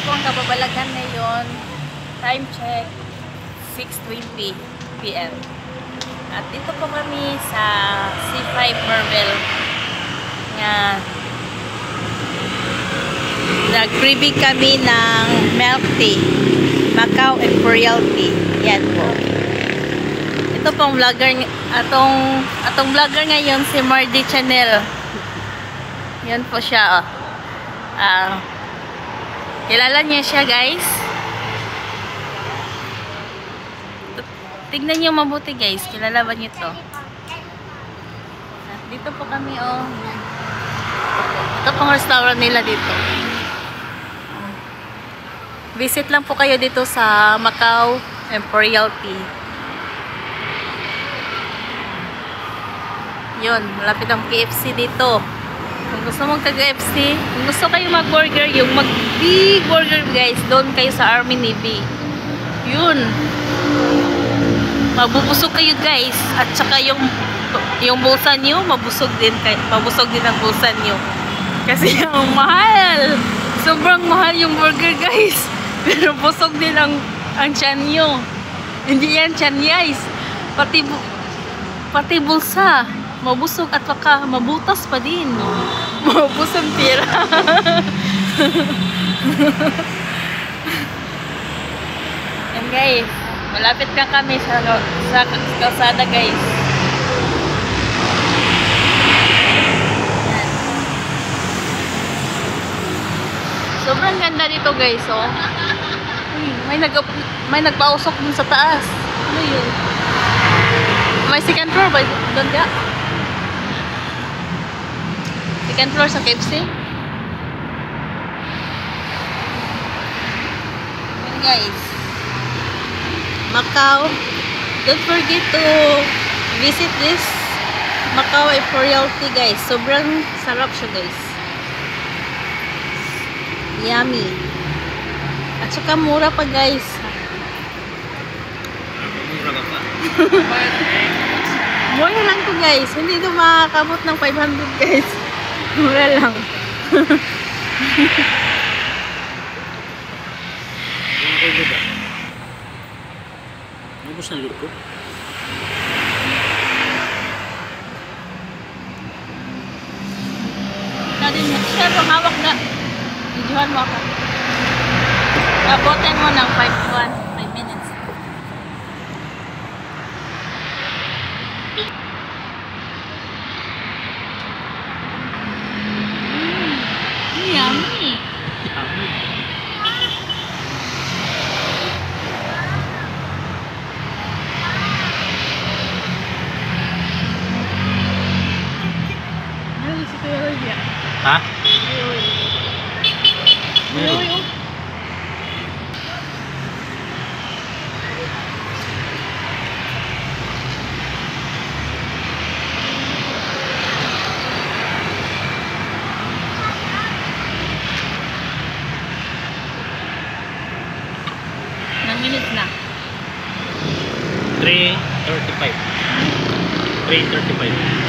po ang kababalaghan ngayon. Time check, 6:20 PM. At dito po kami sa C5 Marvel nga nag-brewing kami ng milk tea, Macau Imperial Tea. Yan po. Ito pong vlogger, atong vlogger ngayon si Mardy Channel. Yan po siya, oh. Kilala niya siya, guys. Tignan niyo mabuti, guys. Kilala ba niyo to? At dito po kami, oh. Ito pong restaurant nila dito. Visit lang po kayo dito sa Macau Imperial Tea. Yun, malapit ang KFC dito. Kung gusto mong ka-KFC, kung gusto kayo mag-burger, yung mag-big burger, guys, doon kayo sa Army Navy. Yun. Mabubusog kayo, guys. At saka yung bulsa nyo, mabusog din ang bulsa nyo. Kasi ang mahal. Sobrang mahal yung burger, guys. Pero busog din ang tiyan nyo. Hindi yan tiyan, guys. Pati bulsa. Mabusog at baka mabutas pa din. Mabus ang tira. Yan, guys. Malapit na kami sa kalsada, guys. Yan. Sobrang ganda dito, guys, oh. May nagpausok dun sa taas. Ano yun? May second floor ba doon ka? Second floor sa KFC? Yan, guys. Macau. Don't forget to visit this Macau Imperial Tea, guys. Sobrang sarap siya, guys. Yummy. At saka mura pa, guys. Mura ka pa. Mura lang to, guys. Hindi ito makakabot ng 500, guys. Mura lang. Ubus na luto. Share mo, hawak na. Videohan mo ako. Abutin mo ng 5 minutes. Yummy. Ha? Meron. Nang minutes na? 3:35. 3:35.